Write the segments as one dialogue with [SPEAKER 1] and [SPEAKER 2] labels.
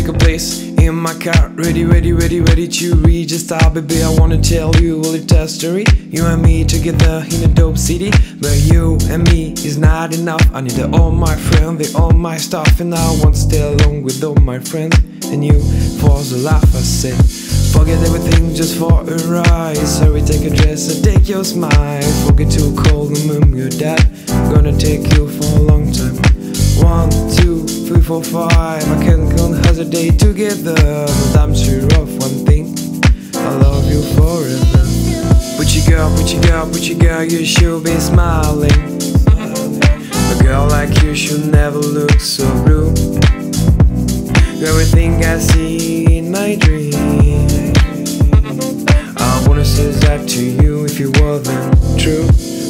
[SPEAKER 1] take a place in my car, ready to reach a stop, baby. I wanna tell you a little story. You and me together in a dope city, but you and me is not enough. I need all my friends, they all my stuff, and I want to stay along with all my friends. And you, for the laugh, I said, forget everything just for a ride. Sorry, take a dress and take your smile. Forget to call the mom your dad. I'm gonna take you for a long time. 1, 2, 3, 4, 5. I can't count as a day together, but I'm sure of one thing, I love you forever. Put your girl, you should be smiling. A girl like you should never look so blue. Everything I see in my dream, I wanna say that to you if it wasn't true.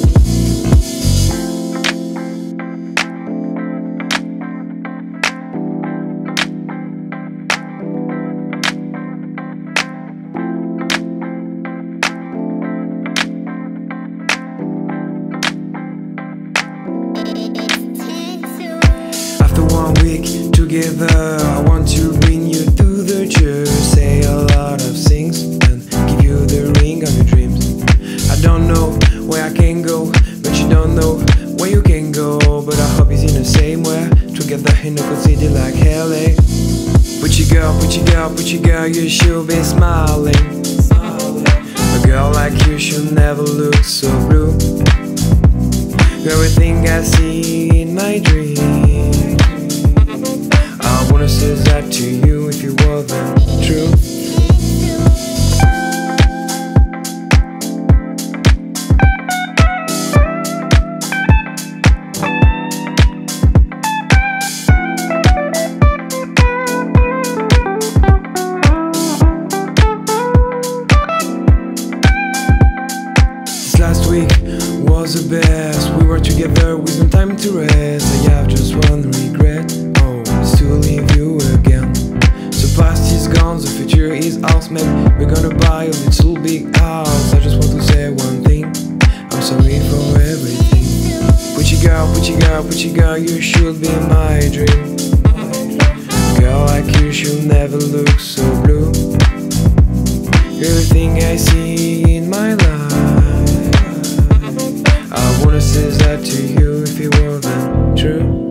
[SPEAKER 1] After 1 week together, I want to bring you to the church, say a lot of things and give you the ring of your dreams. I don't know where I can go, but you don't know where you can go. But I hope it's in the same way, together in a good city like LA. Put your girl, you should be smiling. A girl like you should never look so blue. Everything I see in my dream, I wanna say that to you if it wasn't true. This last week was the best. We were together with no time to rest. I have just one regret, oh, it's to leave you again. So past is gone, the future is ours, man. We're gonna buy a little big house. I just want to say one thing, I'm sorry for everything. Put your girl, you should be my dream. A girl like you should never look so blue. Everything I see in my life, I wanna say that to you if it wasn't true.